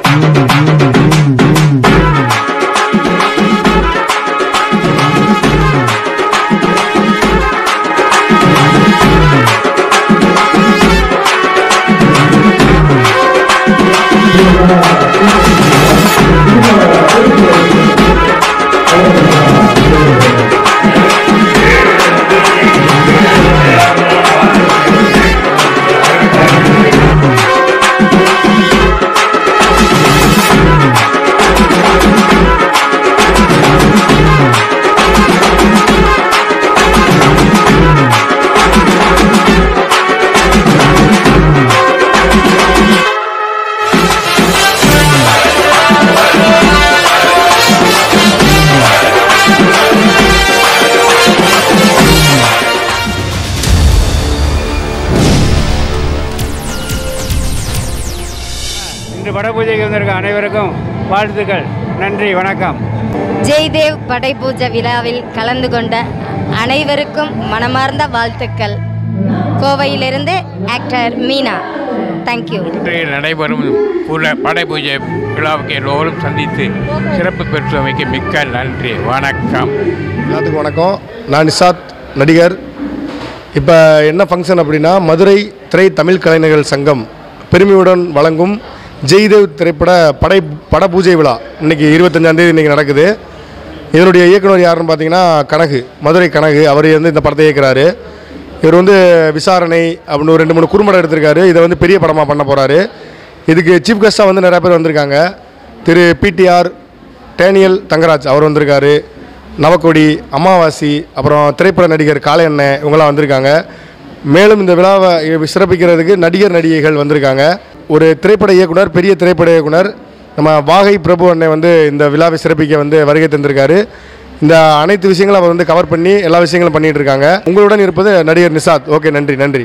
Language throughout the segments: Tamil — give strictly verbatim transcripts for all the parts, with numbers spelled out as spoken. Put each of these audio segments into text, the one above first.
படபூஜைக்கு வந்திருக்க அனைவருக்கும் வாழ்த்துக்கள். நன்றி, வணக்கம். ஜெய்தேவ் படைபூஜை விழாவில் கலந்து கொண்ட அனைவருக்கும் மனமார்ந்த வாழ்த்துக்கள். கோவையிலிருந்து ஆக்டர் மீனா. தேங்க்யூ. நடைபெறும் படைபூஜை விழாவுக்கு எல்லோரும் சந்தித்து சிறப்பு பெற்றமைக்கு மிக்க நன்றி, வணக்கம். எல்லாத்துக்கும் வணக்கம். நான் நிசாத், நடிகர். இப்போ என்ன ஃபங்க்ஷன் அப்படின்னா, மதுரை திரை தமிழ் கலைஞர்கள் சங்கம் பெருமையுடன் வழங்கும் ஜெய்தேவ் திரைப்பட படை பட பூஜை விழா இன்றைக்கி இருபத்தஞ்சாந்தேதி இன்றைக்கி நடக்குது. இதனுடைய இயக்குனர் யாருன்னு பார்த்தீங்கன்னா கனகு, மதுரை கனகு. அவர் வந்து இந்த படத்தை இயக்குறாரு. இவர் வந்து விசாரணை அப்படின்னு ஒரு ரெண்டு மூணு குறும்படம் எடுத்திருக்காரு. இதை வந்து பெரிய படமாக பண்ண போகிறாரு. இதுக்கு சீஃப் கெஸ்ட்டாக வந்து நிறையா பேர் வந்திருக்காங்க. திரு பிடிஆர் டேனியல் தங்கராஜ் அவர் வந்திருக்காரு. நவக்கொடி, அமாவாசி, அப்புறம் திரைப்பட நடிகர் காளையண்ணன் இவங்களாம் வந்திருக்காங்க. மேலும் இந்த விழாவை சிறப்பிக்கிறதுக்கு நடிகர் நடிகைகள் வந்திருக்காங்க. ஒரு திரைப்பட இயக்குனர், பெரிய திரைப்பட இயக்குனர் நம்ம வாகை பிரபு அண்ணன் வந்து இந்த விழாவை சிறப்பிக்க வந்து வருகை தந்திருக்காரு. இந்த அனைத்து விஷயங்களும் அவர் வந்து கவர் பண்ணி எல்லா விஷயங்களும் பண்ணிட்டு இருக்காங்க. உங்களுடன் இருப்பது நடிகர் நிசாத். ஓகே, நன்றி நன்றி.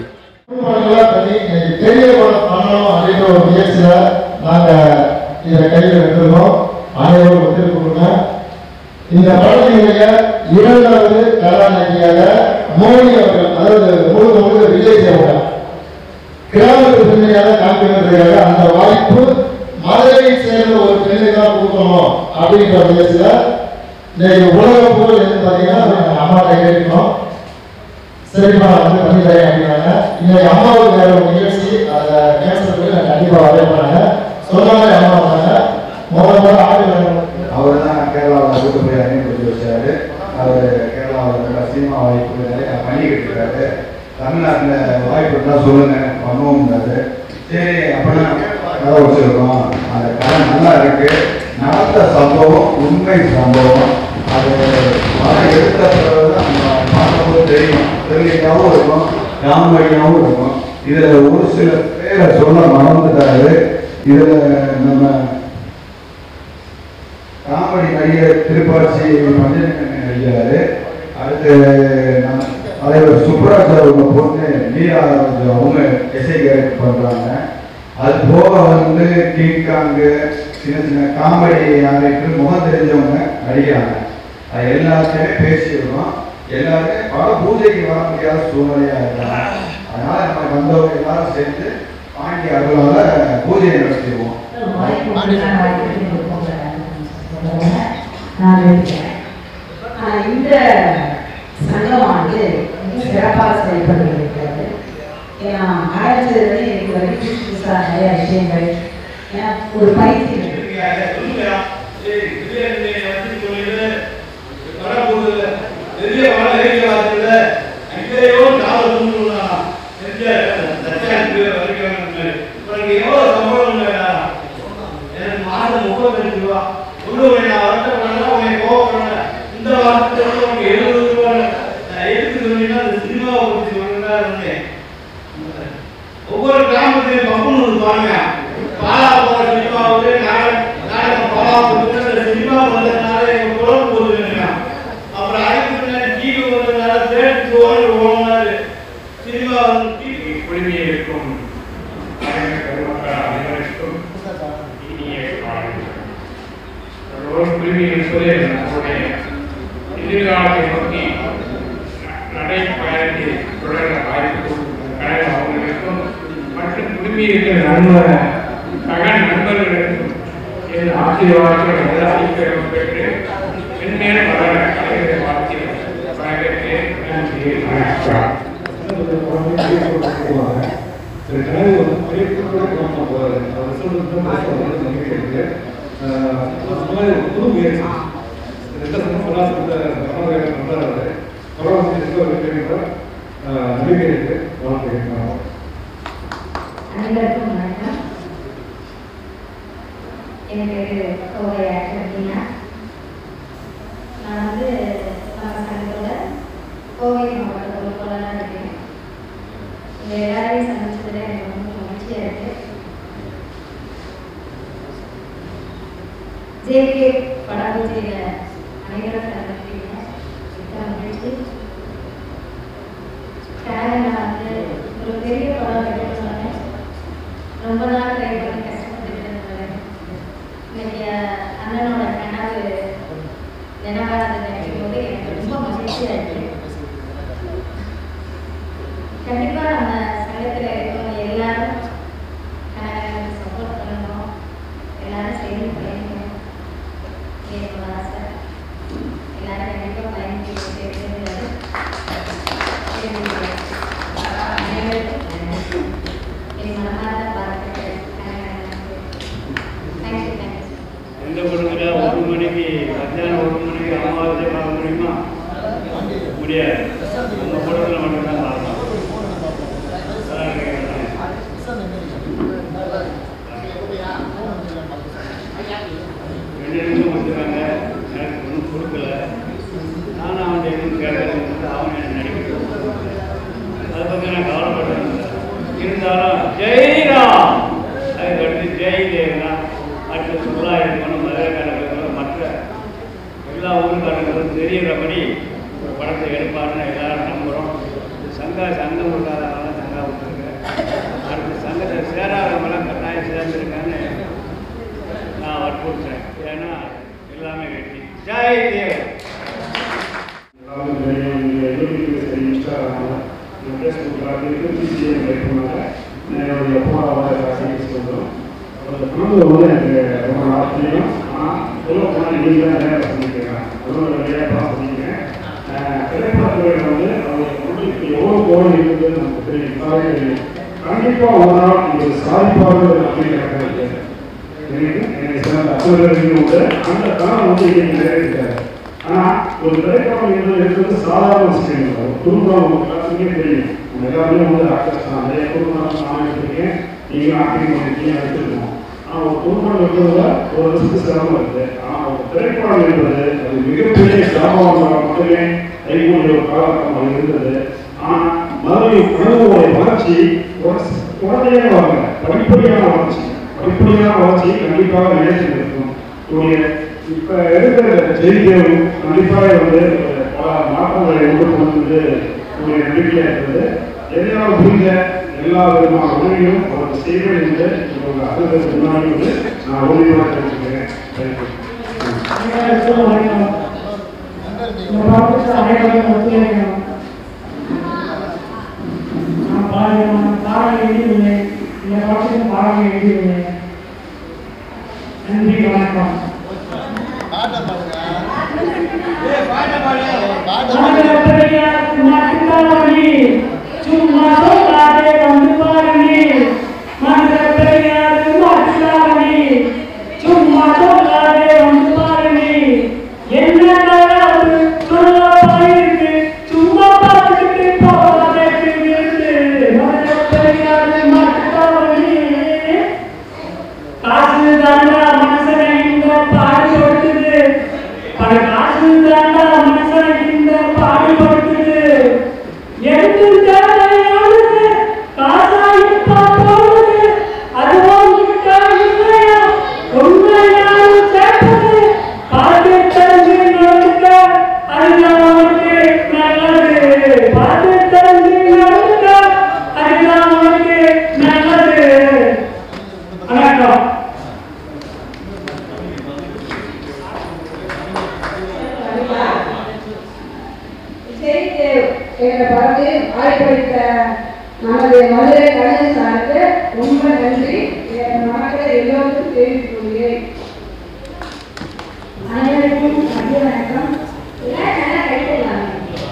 இந்த படத்தினுடைய இரண்டாவது கதாநாயகியாக மோடி அவர்கள், அதாவது முழுக்க முழுக்க விஜய் சேவகா கிராமத்து பெண்மையாக காண்பிக்கிறதுக்காக அந்த வாய்ப்பு மதுரையை சேர்ந்த ஒரு பெண்ணுக்கு தான் கொடுக்கணும் அப்படின்ற முயற்சியில இன்னைக்கு உலக புகழ் எது பார்த்தீங்கன்னா அம்மாட்ட கேட்கணும். சரிப்பா வந்து பண்ணித்தரேன் அப்படின்னாங்க. இன்னைக்கு அம்மாவுக்கு வேற ஒரு நிகழ்ச்சி, அதை கேன்சல் பண்ணி நான் கண்டிப்பாக வரவே பண்ணாங்க. சொன்ன மாதிரி அம்மா வந்தாங்க. முதல் முதல்ல ஆடு அவர் தான் கேரளாவில் கூட்டு போய் அறிமுகப்படுத்தி வச்சாரு. அவர் கேரளாவில் நல்ல சினிமா வாய்ப்பு நிறைய பண்ணிக்கிட்டு இருக்காரு. தமிழ்நாட்டில் வாய்ப்பு இருந்தால் சொல்லுங்க, பண்ணுவோம்னாரு. சரி, அப்படின்னா கதை வச்சுருக்கோம். அந்த கதை நல்லா இருக்கு. நடந்த சம்பவம் உண்மை சம்பவம். அது படம் எடுத்த பிறகு தான் நம்ம பார்க்கும்போது தெரியும். தெரியலையாகவும் இருக்கும், காமெடியாகவும் இருக்கும். இதில் ஒரு சில பேரை சொல்ல மறந்துட்டாரு. இதில் நம்ம காமெடி நடிகர் திருப்பாச்சி மஞ்சள் நடிக்கிறாரு. அடுத்து நம்ம தலைவர் சுப்ராஜ் அவங்க பொண்ணு நீராஜ் அவங்க எஸ்ஐ கேரக்டர் பண்ணுறாங்க. அது போக வந்து கிங்காங்கு சின்ன சின்ன காமெடி ஆகிட்டு முகம் தெரிஞ்சவங்க நடிக்கிறாங்க. அது எல்லாத்தையுமே பேசிடுறோம். எல்லாருமே பல பூஜைக்கு வர முடியாத சூழ்நிலையாக இருக்காங்க. அதனால நம்ம வந்தவங்க எல்லாரும் சேர்ந்து பாண்டி அருளால் பூஜையை நடத்திடுவோம். இந்த சங்கமானது சிறப்பாக செயல்பட்டு இருக்கிறது. ஏன்னா ஆரம்பிச்சதுலேருந்து எனக்கு வரைக்கும் புதுசு புதுசாக நிறைய விஷயங்கள், ஏன்னா ஒரு பயிற்சி ஒவ்வொரு கிராமத்திலையும் பப்புன்னு இருப்பாங்க. பாலா போற சினிமாவுக்கு நாடகம் பாலா போட்டு சினிமா வந்ததுனால எங்க குழம்பு போகுதுங்க. அப்புறம் அதுக்கு முன்னாடி டிவி வந்ததுனால தேட்டருக்கு ஓடி ஓடினாரு. சினிமா வந்து டிவி குடிமையை இருக்கும் அனைவருக்கும் இனிய குடிமை என்பது நம்முடைய எதிர்காலத்தை நோக்கி நடைபயணத்தில் தொடர வாய்ப்பு அவங்களுக்கும் மற்றும் குடும்பி இருக்கிற நண்பர் சக நண்பர்களுக்கும் ஆசீர்வாதத்தை அளிக்கிறோம் பெற்று மென்மேலும் வளர கலைஞரை வாழ்த்தி வரவேற்கிறேன். நன்றி, வணக்கம். அனைவருக்கும் வணக்கம். என் பேர் கோவை மீனா. நான் வந்து நம்ம சங்கத்தோட கோவை மாவட்ட பொறுப்பாளராக இருக்கேன். இந்த எல்லாரையும் சந்திச்சதில் எனக்கு ரொம்ப மகிழ்ச்சியாக இருக்கு. ஜேகே படபூஜையில் அனைவரும் கலந்துக்கிட்டீங்க. மிக்க மகிழ்ச்சி. நான் வந்து ஒரு பெரிய படம் எடுக்கணும்னு ரொம்ப நாள் ட்ரை பண்ணி கஷ்டப்பட்டு இருந்தேன். இன்னைக்கு அண்ணனோட கனவு நினைவாக நினைக்கும் போது எனக்கு ரொம்ப மகிழ்ச்சியாக இருக்கு. கண்டிப்பாக நம்ம சங்கத்தில் இருக்கணும், எல்லாரும் கனவுகளுக்கு சப்போர்ட் பண்ணணும், எல்லாரும் சேர்ந்து பயணிக்கணும். என்னோட ஆசை எல்லாரும் கண்டிப்பாக பயணிக்க இருக்கிறது. எந்த குடும்பத்தில் ஒரு மணிக்கு மத்தியானம் ஒரு மணிக்கு அமாவாசை பார்க்க முடியுமா? முடியாது. அந்த குடும்பத்தில் மட்டும்தான் பார்க்கலாம். ரெண்டு நிமிஷம் வந்துருக்காங்க, எனக்கு ஒன்றும் கொடுக்கல. நானும் அவன் எதுவும் கேட்கறது அவன் என்ன நடிக்கிறோம், அதை பற்றி நான் கவலைப்பட்டேன். இருந்தாலும் ஜெய்ராம் அதுக்கடுத்து ஜெய் தேவனா அடுத்த தொள்ளாயிரம் மதுரைக்காரர்களும் மற்ற எல்லா ஊருக்காரர்களும் தெரிகிறபடி ஒரு படத்தை எடுப்பாருன்னு எல்லாரும் நம்புகிறோம். சங்கா சங்கம் விட்டாதவங்களாம் சங்கா விட்டுருங்க. அடுத்த சங்கத்தை சேராதவங்களாம் கட்டாயம் சேர்ந்துருக்கான்னு நான் வற்புறுத்துறேன். ஏன்னா எல்லாமே வெற்றி. ஜெய் தேவ். என்னுடைய போராட காட்சி சொல்கிறோம். அந்த குழந்தை வந்து எனக்கு ரொம்ப நாட்களையும் ஆனால் சொல்ல போனால் நீங்கள் தான் நிறையா பண்ணிக்கிறேன். அதோட நிறையா படம் பண்ணிக்கிறேன். திரைப்படத்துறையில் வந்து அவங்களுக்கு வந்து இப்போ எவ்வளோ கோடி இருக்குதுன்னு நமக்கு தெரியும், எல்லாமே தெரியும். கண்டிப்பாக ஒரு நாள் நீங்கள் சாதிப்பார்கள் அப்படின்னு எனக்கு என்னை சிறந்த அசுரர்கள் உண்டு. அந்த கணம் வந்து இன்னைக்கு நிறைவேற்றாரு. ஆனால் ஒரு திரைப்படம் என்பது இருக்கிறது சாதாரண விஷயம் இல்லை. ஒரு குடும்பம் எல்லாத்துக்குமே தெரியும். எல்லாருமே வந்து ஆக்டர்ஸ் தான். நிறைய குடும்பம் நான் எடுத்திருக்கேன், நீங்கள் ஆக்டிங் பண்ணிருக்கீங்க, எடுத்துருக்கோம். ஆனால் ஒரு குடும்பம் இருக்கிறதுல ஒரு ரிஸ்க் சிரமம் இருக்குது. ஆனால் ஒரு திரைப்படம் என்பது அது மிகப்பெரிய சிரமமாக மட்டுமே கைகூடிய ஒரு காலகட்டம் அது இருந்தது. ஆனால் மதுரை கனவுடைய வளர்ச்சி குழந்தையாக வரல, படிப்படியான வளர்ச்சி. படிப்படியான வளர்ச்சியை கண்டிப்பாக நினைச்சு இருக்கும். இப்போ இருக்கிற ஜெய்தேவ் கண்டிப்பாக வந்து பல மாற்றங்களை உண்டு கொண்டு உங்களுடைய நம்பிக்கையாக இருக்கிறது. எல்லாம் புரிந்த எல்லா விதமான உதவியும் அவருக்கு செய்வேன் என்று உங்கள் அலுவலகத்துக்கு முன்னாடி வந்து நான் உறுதியாக தெரிவிச்சுக்கிறேன். நன்றி, வணக்கம். சும்மா சொல்லாதே வந்து பாருங்க, மன்ற பெரியாது மாற்றாவணி. சும்மா சொல்லாதே வந்து பாருங்க, என்ன சொல்லப்பாயிருக்கு, சும்மா பார்த்துட்டு போவாதே மன்ற பெரியாது மாற்றாவணி. காசு தாண்டா மனசனை இந்த பாடுபடுத்துது, பல காசு தாண்டா மனசனை இந்த பாடுபடுத்துது. எடுத்து தேவையானது காசாய் போகுது, அதுவும் இல்லையா உண்மையாலும் சேர்ப்பது. பார்த்து தெரிஞ்சு நடக்க அதுதான் அவனுக்கு நல்லது. பார்த்து தெரிஞ்சு நடக்க அதுதான் அவனுக்கு நல்லது. வணக்கம். எங்களை பார்த்து வாய்ப்பளித்த நமது மதுரை கலைஞர் சாருக்கு ரொம்ப நன்றி. நமக்கு எல்லோருக்கும் தெரிவித்துக் கொள்கிறேன். அனைவருக்கும் மதிய வணக்கம். எல்லாம் நல்லா கைத்தறிவாங்க.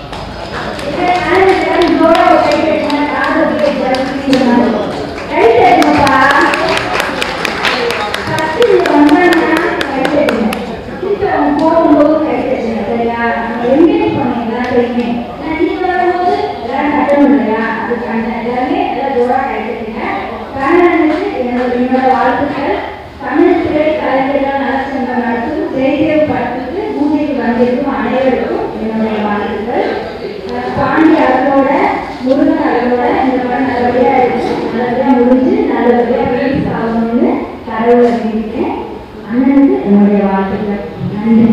இதோட ஒரு கைத்தறினா காதலுக்கு கைத்தறிங்கப்பா. ஃபஸ்ட்டு இது வந்தாங்கன்னா கைத்தறிங்க. இப்போ அவங்க போகும்போது கைத்தறிங்க. சரியா? நம்ம எங்கேயுமே சொன்னீங்க எல்லாத்தையுமே. நான் நீங்கள் வரும்போது எல்லாம் கட்டணும் இல்லையா? அது கண்ண எல்லாமே எல்லாம் ஜோராக கைத்தறிங்க. கண்ணனுக்கு என்னோட என்னோட வாழ்த்துக்கள். தமிழ் திரை கலைஞர்கள் நலச்சங்கம் நடத்தும் ஜெயதேவ் படத்துக்கு பூஜைக்கு வந்திருக்கும் அனைவருக்கும் என்னுடைய வாழ்த்துக்கள். பாண்டி அவர்களோட முருகன் அவர்களோட இந்த படம் நல்லபடியாக இருக்கு. நல்லபடியாக முடிஞ்சு நல்லபடியாக ரிலீஸ் ஆகணும்னு கடவுளை வேண்டிக்கிறேன். அண்ணனுக்கு என்னுடைய வாழ்த்துக்கள். நன்றி.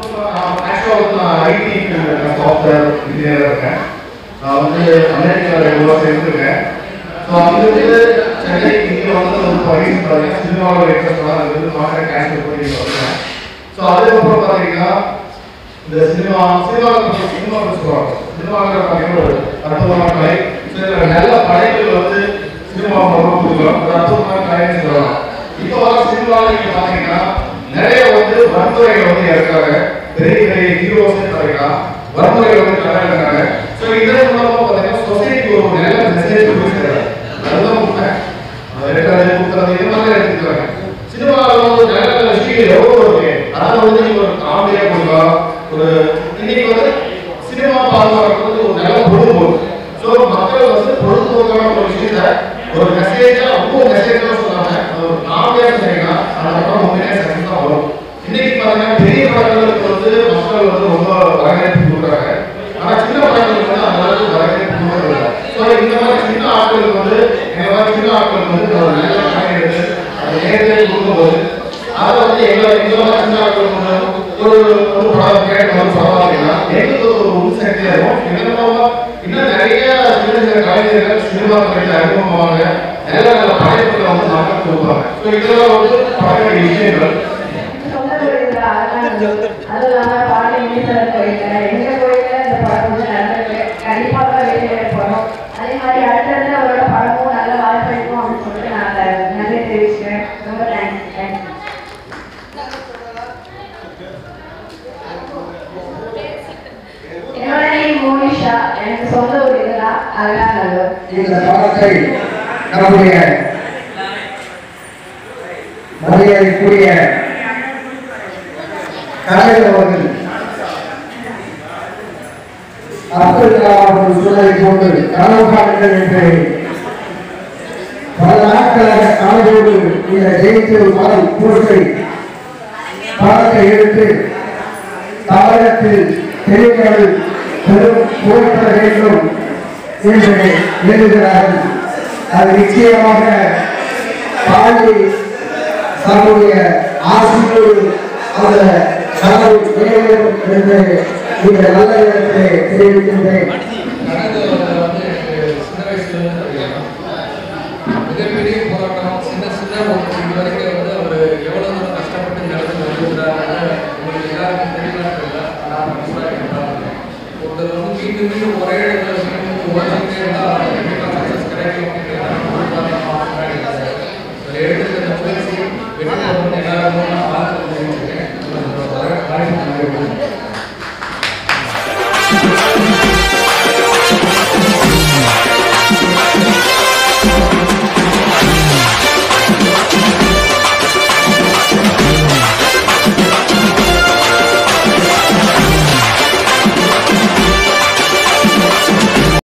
ஐடி சாஃப்ட்வேர் இன்ஜினியராக இருக்கேன். நான் வந்து அமெரிக்காவில் எவ்வளோ சேர்ந்துருக்கேன். ஸோ அங்கிருந்து சென்னை இங்கே வந்து ஒரு பரிசு பார்த்தீங்கன்னா சினிமாவோட இன்ட்ரெஸ்டாக வந்து மார்க்கெட் கேன்சல் பண்ணி வந்தேன். ஸோ அதுக்கப்புறம் பார்த்தீங்கன்னா இந்த சினிமா சினிமாவில் சினிமா சொல்லுவாங்க. சினிமாவில் பார்த்தீங்கன்னா ஒரு அற்புதமான கலை. ஸோ இதில் நல்ல படைப்புகள் வந்து சினிமா மூலமாக கொடுக்குறோம். ஒரு அற்புதமான கலைன்னு சொல்லலாம். இப்போ வர சினிமாவில் நீங்கள் பார்த்தீங்கன்னா நிறைய வந்து வன்முறைகள் வந்து இறக்குறாங்க. பெரிய பெரிய ஹீரோஸ் பார்த்தீங்கன்னா வன்முறைகள் வந்து கடை இருக்காங்க. ஸோ இதன் மூலமாக பார்த்தீங்கன்னா சொசைட்டிக்கு ஒரு நல்ல மெசேஜ் கொடுக்குறாங்க. அதுதான் உண்மை. ரெண்டாவது கொடுக்குறது இது மாதிரி எடுத்துக்கிறாங்க. சினிமாவில் வந்து நல்ல நல்ல விஷயங்கள் எவ்வளோ இருக்கு. அதை வந்து நீங்கள் ஒரு காமெடியாக கொடுக்கலாம். ஒரு இன்னைக்கு வந்து சினிமா பார்க்கறது ஒரு நல்ல பொழுதுபோக்கு. ஸோ மக்கள் வந்து பொழுதுபோக்கான ஒரு விஷயத்த ஒரு மெசேஜாக ரொம்ப மெசேஜாக சொல்லாம ஒரு காமெடியாக சொன்னீங்கன்னா அந்த படம் உண்மையாக சக்ஸஸ் தான் வரும். இன்னைக்கு பார்த்தீங்கன்னா பெரிய படங்களுக்கு வந்து மக்கள் வந்து ரொம்ப வரவேற்பு கொடுக்குறாங்க. ஆனால் சின்ன படங்களுக்கு வந்து அந்த அளவுக்கு வரவேற்பு கொடுக்குறது. ஸோ இந்த மாதிரி சின்ன ஆட்களுக்கு வந்து இந்த மாதிரி சின்ன ஆட்களுக்கு வந்து ஒரு நல்ல படம் எடுத்து அதை நேரத்தை கொடுக்கும்போது அதை வந்து எங்களை எங்களை மாதிரி சின்ன ஆட்களுக்கு வந்து ஒரு ஒரு படம் கேட்டு வந்து பரவாயில்லைன்னா எங்களுக்கு ஒரு உற்சக்தியாக இருக்கும். இதன் மூலமாக இன்னும் நிறைய சின்ன சின்ன கலைஞர்கள் சினிமா துறையில் அறிமுகமாக நல்ல நல்ல படைப்புகளை வந்து மக்கள் கொடுப்பாங்க. ஸோ இதெல்லாம் வந்து பழைய விஷயங்கள். அது இல்லாமல் பாண்டி மீசர் கோயிலில் எங்கள் கோயிலில் இந்த படம் வந்து நடந்திருக்கு. கண்டிப்பாக தான் வெளியே போகிறோம். அதே மாதிரி அடுத்தடுத்து அவரோட படமும் நல்ல வாய்ப்பு அப்படின்னு சொல்லிட்டு நான் அதை நன்றி தெரிவிச்சுக்கிறேன். ரொம்ப தேங்க்ஸ். தேங்க்ஸ். என்னோட நேம் மோனிஷா. எனக்கு சொந்த ஒரு இதுதான் அதெல்லாம் நல்லது. இந்த படத்தை நம்முடைய மரியாதைக்குரிய கலைஞர் அவர்கள் அப்துல் கலாம் அவர்கள் சொல்வதை போன்று கனவு காணுங்கள் என்று பல நாட்களாக கனவோடு இந்த ஜெயித்து மலை பூசை படத்தை எடுத்து தமிழகத்தில் தெளிவுகள் பெரும் புகழ்பெற வேண்டும் என்று எழுதுகிறார்கள். அது நிச்சயமாக பாண்டி தன்னுடைய ஆசிரியர் அந்த கனவு நிறைவேறும் என்று இந்த நல்ல இடத்திலே தெரிவிக்கின்றேன். மிகப்பெரிய போராட்டம் சின்ன சின்ன இது வரைக்கும் வந்து அவர் எவ்வளோ தூரம் கஷ்டப்பட்டு இந்த இடத்துல வந்துருக்கிறாரு உங்களுக்கு எல்லாருக்கும் தெரியல. நான் ஒருத்தர் வந்து மீண்டும் மீண்டும் ஒரே